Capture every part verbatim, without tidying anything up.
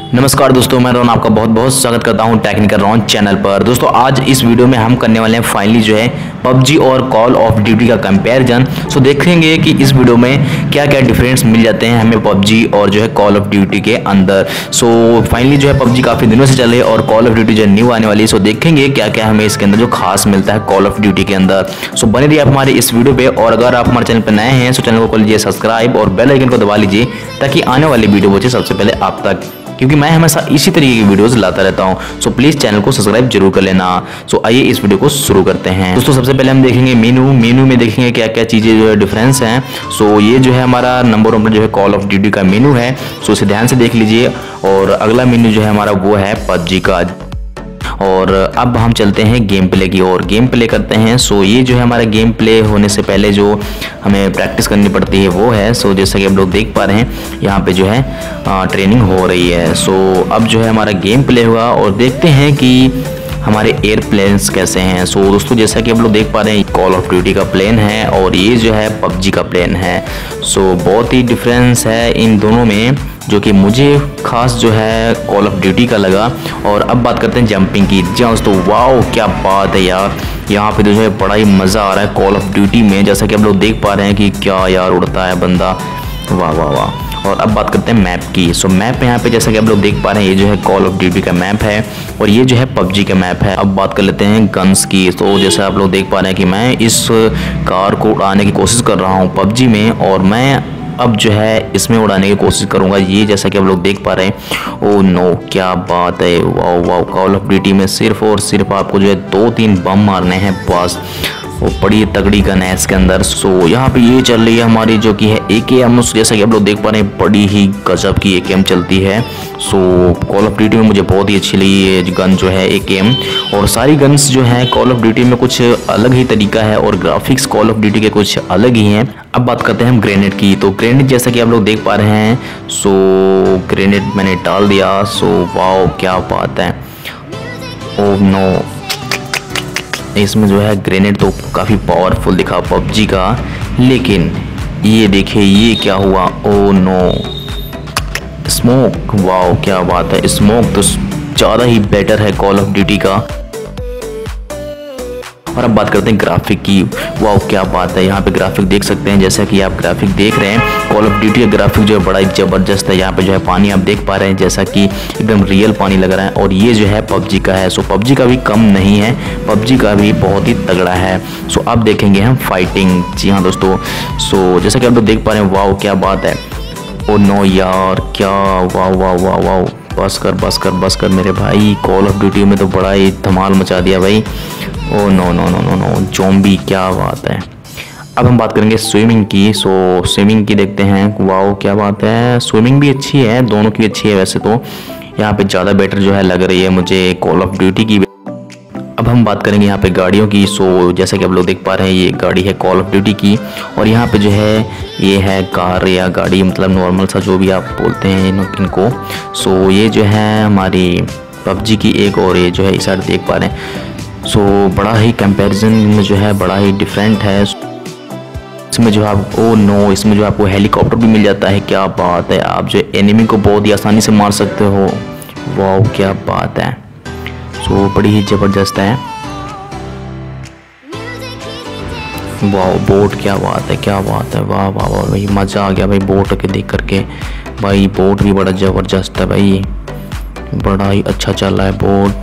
नमस्कार दोस्तों, मैं रोहन आपका बहुत बहुत स्वागत करता हूं टेक्निकल रोहन चैनल पर। दोस्तों आज इस वीडियो में हम करने वाले हैं फाइनली जो है पबजी और कॉल ऑफ ड्यूटी का कंपैरिजन। सो देखेंगे कि इस वीडियो में क्या क्या डिफरेंस मिल जाते हैं हमें पबजी और जो है कॉल ऑफ ड्यूटी के अंदर। सो फाइनली जो है पबजी काफ़ी दिनों से चल रही है और कॉल ऑफ ड्यूटी जो न्यू आने वाली है। सो देखेंगे क्या क्या हमें इसके अंदर जो खास मिलता है कॉल ऑफ ड्यूटी के अंदर। सो बने रहिए आप हमारे इस वीडियो पे, और अगर आप हमारे चैनल पर नए हैं तो चैनल को कर लीजिए सब्सक्राइब और बेल आइकन को दबा लीजिए ताकि आने वाली वीडियो पहुंचे सबसे पहले आप तक, क्योंकि मैं हमेशा इसी तरीके की वीडियोस लाता रहता हूं। सो प्लीज चैनल को सब्सक्राइब जरूर कर लेना। सो आइए इस वीडियो को शुरू करते हैं। दोस्तों सबसे पहले हम देखेंगे मेनू। मेनू में देखेंगे क्या क्या चीजें जो है डिफरेंस हैं। सो ये जो है हमारा नंबर वन जो है कॉल ऑफ ड्यूटी का मेनू है। सो इसे ध्यान से देख लीजिए। और अगला मेनू जो है हमारा वो है पबजी का। और अब हम चलते हैं गेम प्ले की ओर, गेम प्ले करते हैं। सो ये जो है हमारा गेम प्ले होने से पहले जो हमें प्रैक्टिस करनी पड़ती है वो है। सो जैसा कि आप लोग देख पा रहे हैं यहाँ पे जो है आ, ट्रेनिंग हो रही है। सो अब जो है हमारा गेम प्ले हुआ और देखते हैं कि हमारे एयरप्लेन्स कैसे हैं। सो दोस्तों जैसा कि आप लोग देख पा रहे हैं कॉल ऑफ ड्यूटी का प्लेन है और ये जो है पबजी का प्लेन है। सो बहुत ही डिफरेंस है इन दोनों में, जो कि मुझे खास जो है कॉल ऑफ ड्यूटी का लगा। और अब बात करते हैं जंपिंग की। जी हाँ दोस्तों, वाओ क्या बात है यार, यहाँ पे जो है बड़ा ही मज़ा आ रहा है कॉल ऑफ ड्यूटी में। जैसा कि आप लोग देख पा रहे हैं कि क्या यार उड़ता है बंदा, वाह वाह वाह। और अब बात करते हैं मैप की। सो मैप यहाँ पे जैसा कि आप लोग देख पा रहे हैं ये जो है कॉल ऑफ ड्यूटी का मैप है और ये जो है पबजी का मैप है। अब बात कर लेते हैं गन्स की। तो जैसा आप लोग देख पा रहे हैं कि मैं इस कार को उड़ाने की कोशिश कर रहा हूँ पबजी में, और मैं अब जो है इसमें उड़ाने की कोशिश करूंगा। ये जैसा कि आप लोग देख पा रहे हैं। ओह नो क्या बात है, wow wow. Call of duty में सिर्फ और सिर्फ आपको जो है दो तीन बम मारने हैं बस। वो बड़ी तगड़ी गन है इसके अंदर। सो यहाँ पे ये चल रही है हमारी जो कि है ए के एम। जैसा कि आप लोग देख पा रहे हैं बड़ी ही गजब की ए के एम चलती है। सो कॉल ऑफ ड्यूटी में मुझे बहुत ही अच्छी लगी ये गन जो है ए के एम। और सारी गन्स जो है कॉल ऑफ ड्यूटी में कुछ अलग ही तरीका है और ग्राफिक्स कॉल ऑफ ड्यूटी के कुछ अलग ही हैं। अब बात करते हैं हम ग्रेनेड की। तो ग्रेनेड जैसा कि आप लोग देख पा रहे हैं, सो ग्रेनेड मैंने डाल दिया। सो वाओ क्या बात है। ओह नो, इसमें जो है ग्रेनेड तो काफ़ी पावरफुल दिखा पबजी का, लेकिन ये देखिए ये क्या हुआ। ओह नो, स्मोक, वाओ क्या बात है। स्मोक तो ज़्यादा ही बेटर है कॉल ऑफ ड्यूटी का। और अब बात करते हैं ग्राफिक की। वाओ क्या बात है, यहाँ पे ग्राफिक देख सकते हैं। जैसा कि आप ग्राफिक देख रहे हैं कॉल ऑफ ड्यूटी का ग्राफिक जो है बड़ा ही ज़बरदस्त है। यहाँ पे जो है पानी आप देख पा रहे हैं जैसा कि एकदम रियल पानी लग रहा है, और ये जो है पबजी का है। सो पबजी का भी कम नहीं है, पबजी का भी बहुत ही तगड़ा है। सो अब देखेंगे हम फाइटिंग। जी हाँ दोस्तों, सो जैसा कि आप लोग देख पा रहे हैं, वाओ क्या बात है। ओ नो यार क्या, वाह वाह वाह वाह। बस कर बस कर बस कर मेरे भाई, कॉल ऑफ ड्यूटी में तो बड़ा ही धमाल मचा दिया भाई। Oh no no no no no, zombie क्या बात है। अब हम बात करेंगे स्विमिंग की। सो स्विमिंग की देखते हैं। वाओ क्या बात है, स्विमिंग भी अच्छी है, दोनों की अच्छी है वैसे तो। यहाँ पे ज़्यादा बेटर जो है लग रही है मुझे कॉल ऑफ ड्यूटी की। अब हम बात करेंगे यहाँ पे गाड़ियों की। सो जैसा कि आप लोग देख पा रहे हैं ये गाड़ी है कॉल ऑफ ड्यूटी की, और यहाँ पे जो है ये है कार या गाड़ी, मतलब नॉर्मल सा जो भी आप बोलते हैं इन, इनको। सो ये जो है हमारी पबजी की एक, और ये जो है इस साइड देख पा रहे हैं। सो बड़ा ही कंपैरिजन में जो है बड़ा ही डिफरेंट है। इसमें जो आप, ओ नो, इसमें जो आपको हेलीकॉप्टर भी मिल जाता है। क्या बात है, आप जो एनिमी को बहुत ही आसानी से मार सकते हो। वाह क्या बात है। सो बड़ी ही ज़बरदस्त है। वाह बोट, क्या बात है क्या बात है, वाह वाह वाह भाई, मज़ा आ गया भाई बोट के देख करके। भाई बोट भी बड़ा ज़बरदस्त है भाई, बड़ा ही अच्छा चल रहा है बोट।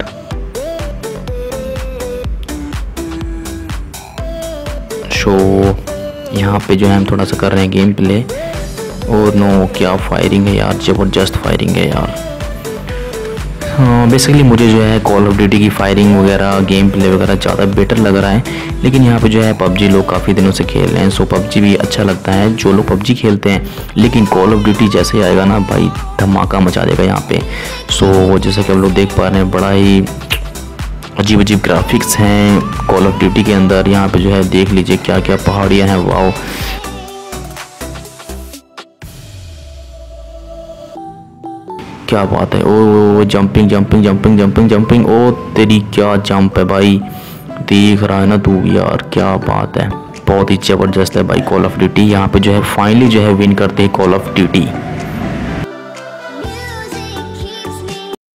सो यहाँ पे जो है हम थोड़ा सा कर रहे हैं गेम प्ले। और नो क्या फायरिंग है यार, ज़बरदस्त फायरिंग है यार। हाँ बेसिकली मुझे जो है कॉल ऑफ ड्यूटी की फायरिंग वगैरह गेम प्ले वगैरह ज़्यादा बेटर लग रहा है, लेकिन यहाँ पे जो है पबजी लोग काफ़ी दिनों से खेल रहे हैं। सो पबजी भी अच्छा लगता है जो लोग पबजी खेलते हैं, लेकिन कॉल ऑफ ड्यूटी जैसे ही आएगा ना भाई धमाका मचा देगा यहाँ पे। सो जैसा कि हम लोग देख पा रहे हैं बड़ा ही अजीब अजीब ग्राफिक्स हैं कॉल ऑफ ड्यूटी के अंदर। यहाँ पे जो है देख लीजिए क्या क्या पहाड़ियाँ हैं, वाओ क्या बात है। Oh jumping jumping jumping jumping jumping, ओ तेरी क्या जंप है भाई, देख रहा है ना तू यार, क्या बात है। बहुत ही ज़बरदस्त है भाई कॉल ऑफ ड्यूटी। यहाँ पे जो है फाइनली जो है विन करते हैं कॉल ऑफ ड्यूटी।